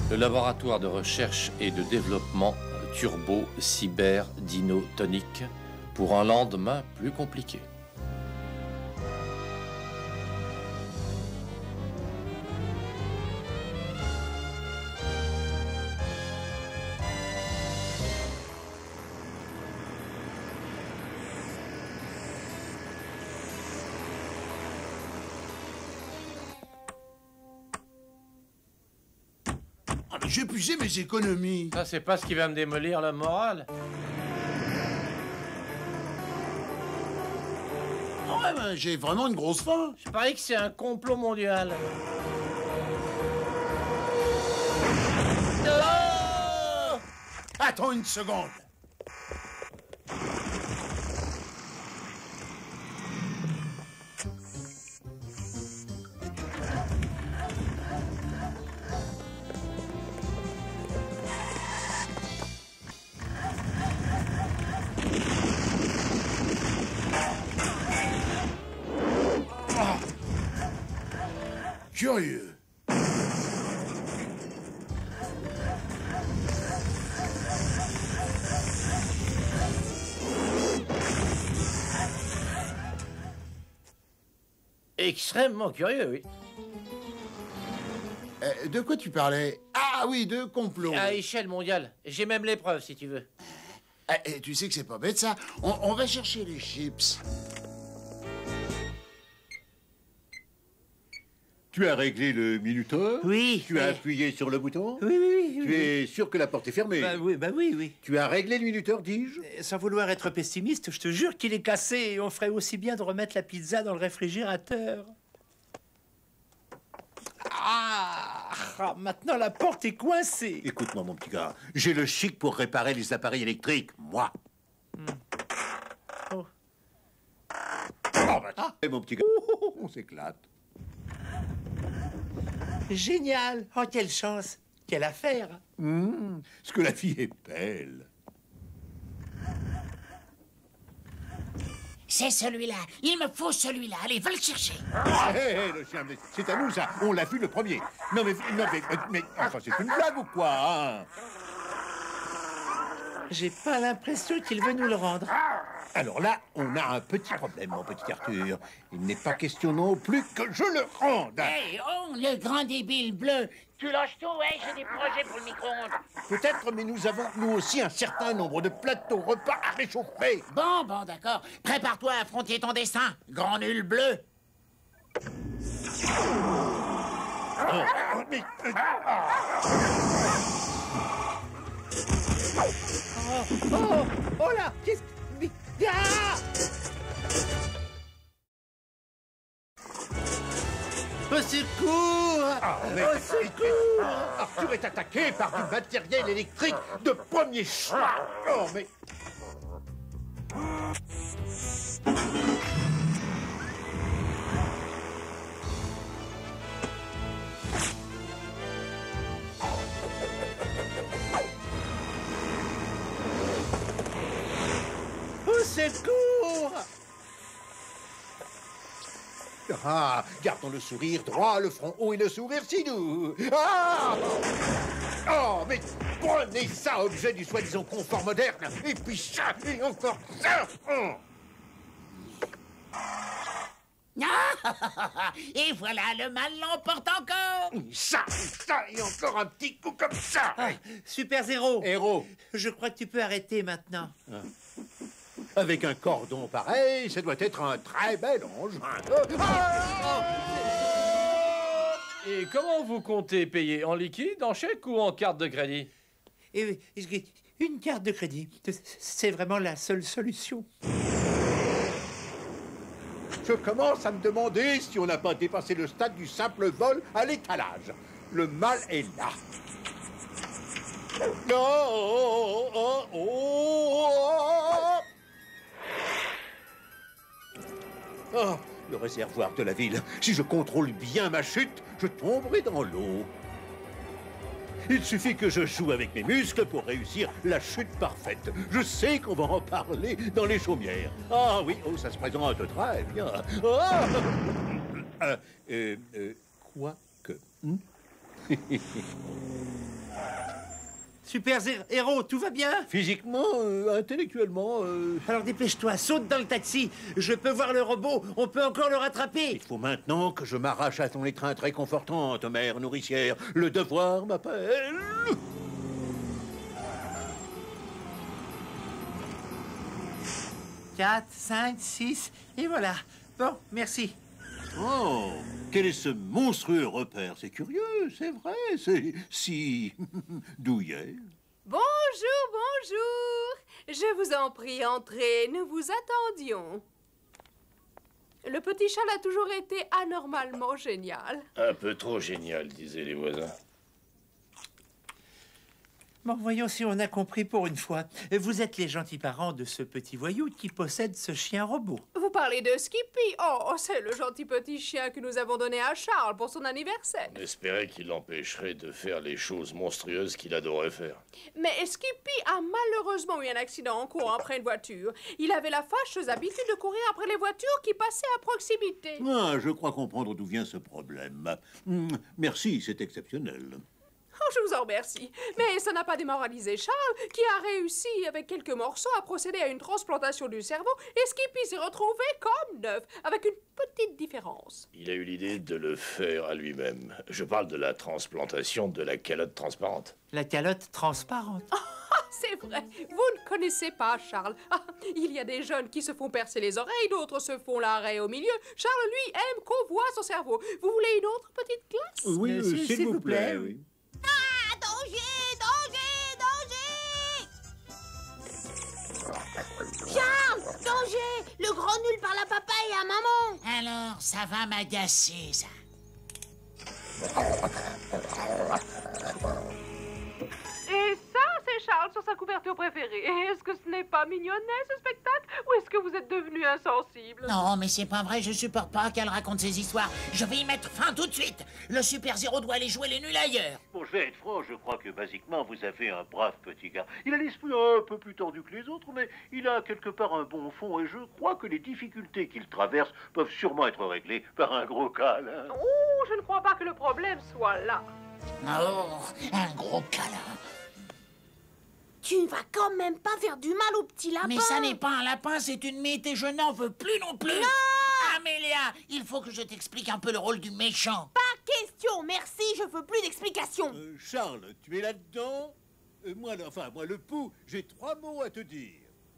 Le laboratoire de recherche et de développement Turbo Cyber Dino Tonic pour un lendemain plus compliqué. J'ai épuisé mes économies. Ça, c'est pas ce qui va me démolir le moral. Ouais, ben, j'ai vraiment une grosse faim. Je parie que c'est un complot mondial. Oh! Attends une seconde. Curieux. Extrêmement curieux, oui. De quoi tu parlais? Ah oui, de complot. À échelle mondiale. J'ai même les preuves, si tu veux. Tu sais que c'est pas bête, ça. On va chercher les chips. Tu as réglé le minuteur? Oui. Tu as appuyé sur le bouton? Oui. Tu es sûr que la porte est fermée? Bah oui. Tu as réglé le minuteur, dis-je? Sans vouloir être pessimiste, je te jure qu'il est cassé et on ferait aussi bien de remettre la pizza dans le réfrigérateur. Maintenant la porte est coincée. Écoute-moi, mon petit gars. J'ai le chic pour réparer les appareils électriques, moi. Oh. Et mon petit gars, on s'éclate. Génial. Oh, quelle chance. Quelle affaire. Ce que la vie est belle. C'est celui-là. Il me faut celui-là. Allez, va le chercher. Hé, le chien, c'est à nous, ça. On l'a vu le premier. Non, mais enfin, c'est une blague ou quoi, hein? J'ai pas l'impression qu'il veut nous le rendre. Alors là, on a un petit problème, mon petit Arthur. Il n'est pas question non plus que je le rende. Hey, oh, le grand débile bleu. Tu lâches tout, ouais, j'ai des projets pour le micro-ondes. Peut-être, mais nous avons, nous aussi, un certain nombre de plateaux repas à réchauffer. Bon, d'accord. Prépare-toi à affronter ton destin, grand nul bleu. Oh là, qu'est-ce que... Ah! Au secours! Au secours! Arthur est attaqué par du matériel électrique de premier choix. Oh, mais... Au secours! Ah, gardons le sourire droit, le front haut et le sourire si doux. Ah! Oh, mais prenez ça, objet du soi-disant confort moderne, et puis ça, et encore ça. Et voilà, le mal l'emporte encore. Ça, et encore un petit coup comme ça. Super Zéro! Héros, Je crois que tu peux arrêter maintenant. avec un cordon pareil, ça doit être un très bel engin. Et comment vous comptez payer? En liquide, en chèque ou en carte de crédit? Et une carte de crédit, c'est vraiment la seule solution. Je commence à me demander si on n'a pas dépassé le stade du simple vol à l'étalage. Le mal est là. Oh, le réservoir de la ville. Si je contrôle bien ma chute, je tomberai dans l'eau. Il suffit que je joue avec mes muscles pour réussir la chute parfaite. Je sais qu'on va en parler dans les chaumières. Ah oui, oh, ça se présente très bien. Quoique... Héros, tout va bien? Physiquement, intellectuellement... Alors dépêche-toi, saute dans le taxi. Je peux voir le robot, on peut encore le rattraper. Il faut maintenant que je m'arrache à ton étreinte réconfortante, mère nourricière. Le devoir m'appelle. 4, 5, 6, et voilà. Bon, merci. Oh, quel est ce monstrueux repère? C'est curieux, c'est vrai, c'est si douillet. Bonjour, bonjour. Je vous en prie, entrez, nous vous attendions. Le petit Charles a toujours été anormalement génial. Un peu trop génial, disaient les voisins. Bon, voyons si on a compris pour une fois. Vous êtes les gentils parents de ce petit voyou qui possède ce chien robot. Vous parlez de Skippy? Oh, c'est le gentil petit chien que nous avons donné à Charles pour son anniversaire. On espérait qu'il l'empêcherait de faire les choses monstrueuses qu'il adorait faire. Mais Skippy a malheureusement eu un accident en courant après une voiture. Il avait la fâcheuse habitude de courir après les voitures qui passaient à proximité. Ah, je crois comprendre d'où vient ce problème. Merci, c'est exceptionnel. Oh, je vous en remercie. Mais ça n'a pas démoralisé Charles, qui a réussi, avec quelques morceaux, à procéder à une transplantation du cerveau, et Skippy s'est retrouvé comme neuf, avec une petite différence. Il a eu l'idée de le faire à lui-même. Je parle de la transplantation de la calotte transparente. La calotte transparente. Ah, c'est vrai. Vous ne connaissez pas Charles. Ah, il y a des jeunes qui se font percer les oreilles, d'autres se font l'arrêt au milieu. Charles, lui, aime qu'on voit son cerveau. Vous voulez une autre petite glace? Oui, s'il vous plaît, oui. Ah, danger, danger, danger! Charles, danger! Le grand nul parle à papa et à maman. Alors, ça va m'agacer, ça. Et ça, c'est Charles sur sa couverture préférée. Est-ce que ce n'est pas mignonnet, ce spectacle? Ou est-ce que vous êtes devenu insensible? Non, mais c'est pas vrai, je supporte pas qu'elle raconte ces histoires. Je vais y mettre fin tout de suite. Le Super Zéro doit aller jouer les nuls ailleurs. Bon, je vais être franc, je crois que basiquement, vous avez un brave petit gars. Il a l'esprit un peu plus tordu que les autres, mais il a quelque part un bon fond, et je crois que les difficultés qu'il traverse peuvent sûrement être réglées par un gros câlin. Oh, je ne crois pas que le problème soit là. Oh, un gros câlin. Tu ne vas quand même pas faire du mal au petit lapin. Mais ça n'est pas un lapin, c'est une mythe et je n'en veux plus non plus. Non! Amélia, il faut que je t'explique un peu le rôle du méchant. Pas question, merci, je veux plus d'explications. Charles, tu es là-dedans? Moi, le pou, j'ai 3 mots à te dire.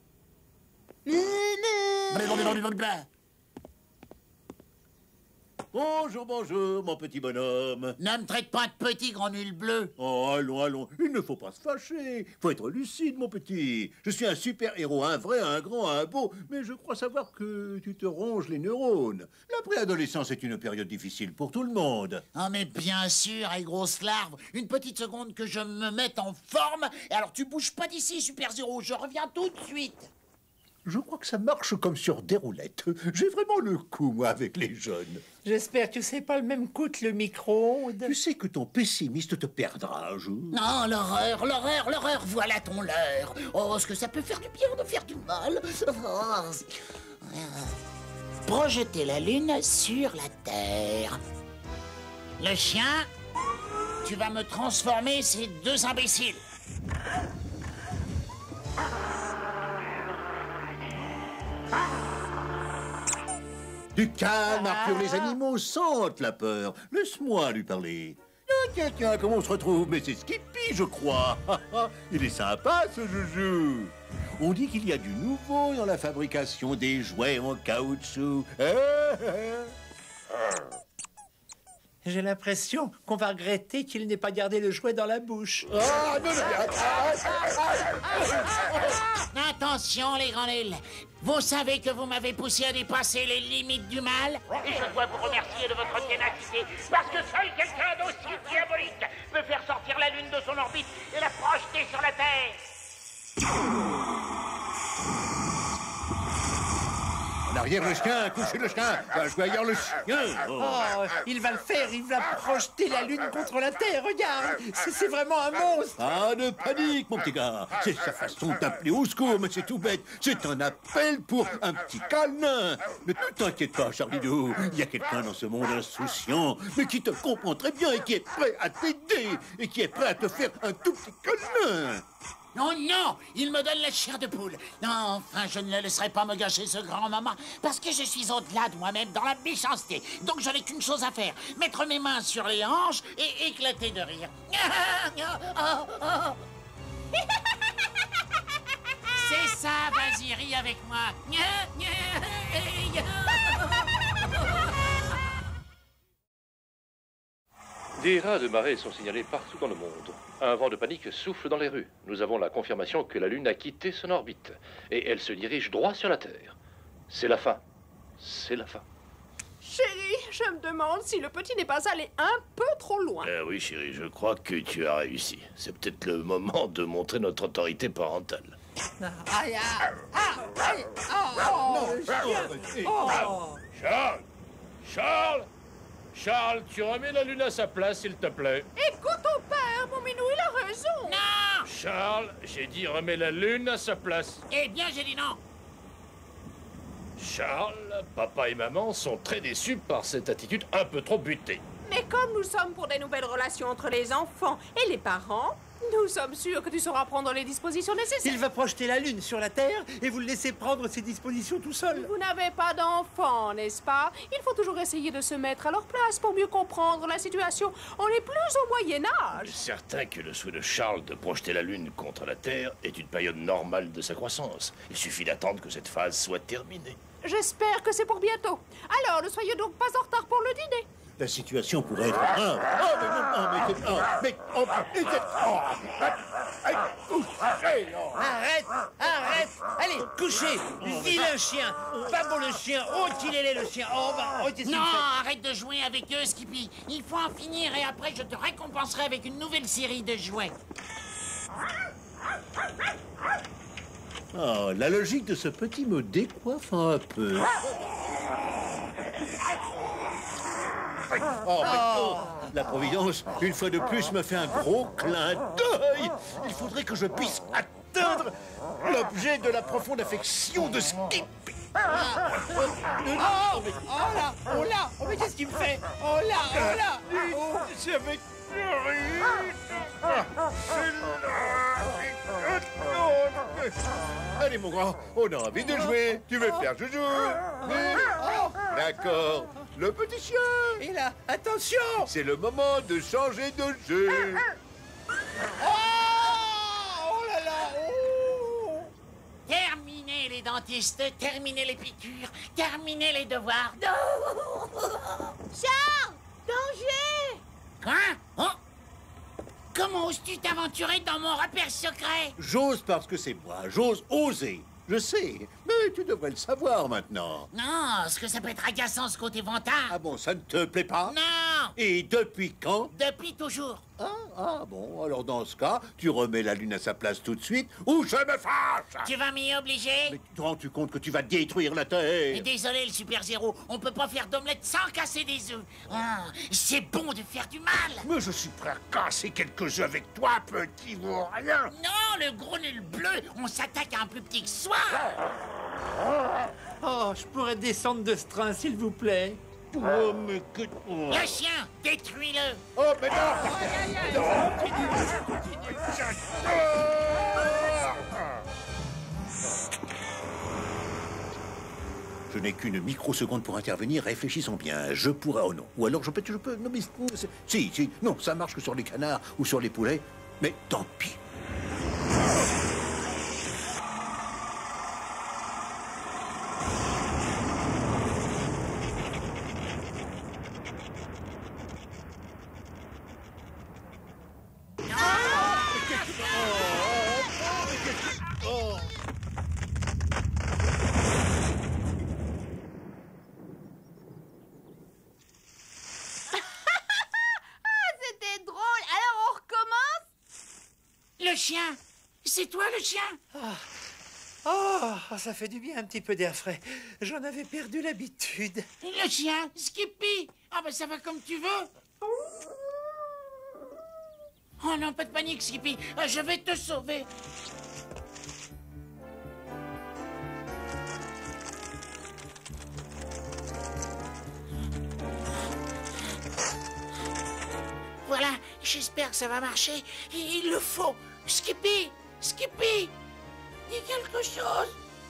Bonjour, mon petit bonhomme. Ne me traite pas de petit grand nul bleu. Oh, allons, il ne faut pas se fâcher. Faut être lucide, mon petit. Je suis un super-héros, un vrai, un grand, un beau, mais je crois savoir que tu te ronges les neurones. La préadolescence est une période difficile pour tout le monde. Oh, mais bien sûr, et grosse larve. Une petite seconde que je me mette en forme. Et alors, tu bouges pas d'ici, Super Zéro. Je reviens tout de suite. Je crois que ça marche comme sur des roulettes. J'ai vraiment le coup, moi, avec les jeunes. J'espère que c'est pas le même coup que le micro-ondes. Tu sais que ton pessimiste te perdra un jour. Non, l'horreur, voilà ton leurre. Oh, est-ce que ça peut faire du bien de faire du mal? Projeter la lune sur la terre. Le chien, tu vas me transformer ces deux imbéciles. Du calme, Arthur, les animaux sentent la peur. Laisse-moi lui parler. Tiens, comment on se retrouve? Mais c'est Skippy, je crois. Il est sympa, ce joujou. On dit qu'il y a du nouveau dans la fabrication des jouets en caoutchouc. J'ai l'impression qu'on va regretter qu'il n'ait pas gardé le jouet dans la bouche. Attention, les grands nuls. Vous savez que vous m'avez poussé à dépasser les limites du mal. Et je dois vous remercier de votre ténacité, parce que seul quelqu'un d'aussi diabolique peut faire sortir la Lune de son orbite et la projeter sur la Terre. On n'a Derrière le chien, couchez le chien. Va jouer ailleurs le chien. Oh, il va le faire, il va projeter la lune contre la Terre, regarde. C'est vraiment un monstre. Pas de panique, mon petit gars. C'est sa façon d'appeler au secours, mais c'est tout bête. C'est un appel pour un petit câlin. Ne t'inquiète pas, Charlie-Dou. Il y a quelqu'un dans ce monde insouciant, mais qui te comprend très bien et qui est prêt à t'aider et qui est prêt à te faire un tout petit câlin. Oh non, il me donne la chair de poule. Non, enfin, je ne le laisserai pas me gâcher ce grand-maman, parce que je suis au-delà de moi-même dans la méchanceté. Donc je n'ai qu'une chose à faire, mettre mes mains sur les hanches et éclater de rire. C'est ça, vas-y, ris avec moi. Des rats de marée sont signalés partout dans le monde. Un vent de panique souffle dans les rues. Nous avons la confirmation que la Lune a quitté son orbite. Et elle se dirige droit sur la Terre. C'est la fin. C'est la fin. Chérie, je me demande si le petit n'est pas allé un peu trop loin. Oui, chérie, je crois que tu as réussi. C'est peut-être le moment de montrer notre autorité parentale. Aïe, aïe, Charles! Charles! Charles, tu remets la lune à sa place, s'il te plaît. Écoute ton père, mon minou, il a raison. Non! Charles, j'ai dit remets la lune à sa place. Eh bien, j'ai dit non. Charles, papa et maman sont très déçus par cette attitude un peu trop butée. Mais comme nous sommes pour des nouvelles relations entre les enfants et les parents, nous sommes sûrs que tu sauras prendre les dispositions nécessaires. Il va projeter la lune sur la Terre et vous le laissez prendre ses dispositions tout seul. Vous n'avez pas d'enfants, n'est-ce pas? Il faut toujours essayer de se mettre à leur place pour mieux comprendre la situation. On n'est plus au Moyen-Âge. Certain que le souhait de Charles de projeter la lune contre la Terre est une période normale de sa croissance. Il suffit d'attendre que cette phase soit terminée. J'espère que c'est pour bientôt. Alors, ne soyez donc pas en retard pour le dîner. La situation pourrait être grave. Arrête. Allez, couchez. Vilain chien. Pas bon le chien. Oh, qu'il est laid le chien. Oh, qu'est-ce qu'il Non, fait? arrête de jouer avec eux, Skippy. Il faut en finir et après je te récompenserai avec une nouvelle série de jouets. Oh, la logique de ce petit me décoiffe un peu. La Providence, une fois de plus, me fait un gros clin d'œil. Il faudrait que je puisse atteindre l'objet de la profonde affection de Skippy. Mais qu'est-ce qu'il me fait? Oh là. C'est avec Allez, mon grand, on a envie de jouer. Tu veux faire joujou? D'accord. Le petit chien. Et là, attention. C'est le moment de changer de jeu. Oh là là. Terminez les dentistes, terminez les piqûres, terminez les devoirs. Charles! Danger! Quoi? Oh! Comment oses-tu t'aventurer dans mon repère secret? J'ose parce que c'est moi. J'ose oser. Je sais. Mais tu devrais le savoir maintenant. Non, est-ce que ça peut être agaçant ce côté vantard? Ah bon, ça ne te plaît pas? Non! Et depuis quand? Depuis toujours. Bon, alors dans ce cas, tu remets la lune à sa place tout de suite, ou je me fâche! Tu vas m'y obliger? Mais te rends-tu compte que tu vas détruire la Terre? Mais désolé, le Super Zéro, on peut pas faire d'omelette sans casser des œufs. C'est bon de faire du mal. Mais je suis prêt à casser quelques œufs avec toi, petit vaurien. Non, le gros nul bleu, on s'attaque à un plus petit que soi. Oh, je pourrais descendre de ce train, s'il vous plaît. Oh, mais que... Le chien, détruis-le. Oh, mais non! Je n'ai qu'une microseconde pour intervenir, réfléchissons bien. Je pourrais... Oh non. Ou alors je peux... Non, mais... Si. Non, ça marche que sur les canards ou sur les poulets. Mais tant pis. Le chien! C'est toi le chien? Oh, ça fait du bien un petit peu d'air frais. J'en avais perdu l'habitude. Le chien, Skippy. Ah ben ça va comme tu veux. Oh non, pas de panique, Skippy. Je vais te sauver. Voilà, j'espère que ça va marcher. Il le faut. Skippy, Skippy, dis quelque chose.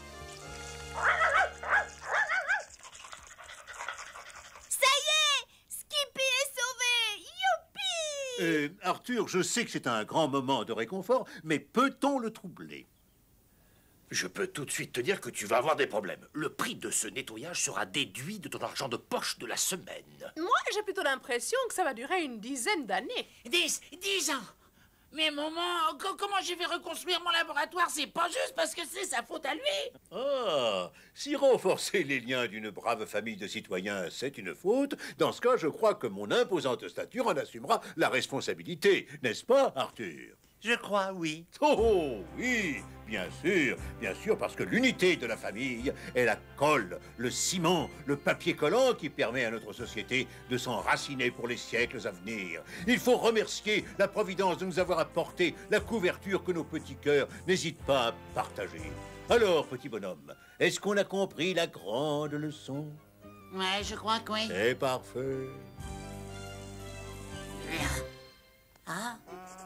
Ça y est, Skippy est sauvé. Youpi! Arthur, je sais que c'est un grand moment de réconfort, mais peut-on le troubler? Je peux tout de suite te dire que tu vas avoir des problèmes. Le prix de ce nettoyage sera déduit de ton argent de poche de la semaine. Moi, j'ai plutôt l'impression que ça va durer une dizaine d'années. 10 ans. Mais maman, comment je vais reconstruire mon laboratoire? C'est pas juste parce que c'est sa faute à lui. Ah, si renforcer les liens d'une brave famille de citoyens, c'est une faute, dans ce cas, je crois que mon imposante stature en assumera la responsabilité. N'est-ce pas, Arthur? Je crois, oui. Oh, oui, bien sûr, parce que l'unité de la famille est la colle, le ciment, le papier collant qui permet à notre société de s'enraciner pour les siècles à venir. Il faut remercier la Providence de nous avoir apporté la couverture que nos petits cœurs n'hésitent pas à partager. Alors, petit bonhomme, est-ce qu'on a compris la grande leçon? Ouais, je crois que oui. C'est parfait. Ah.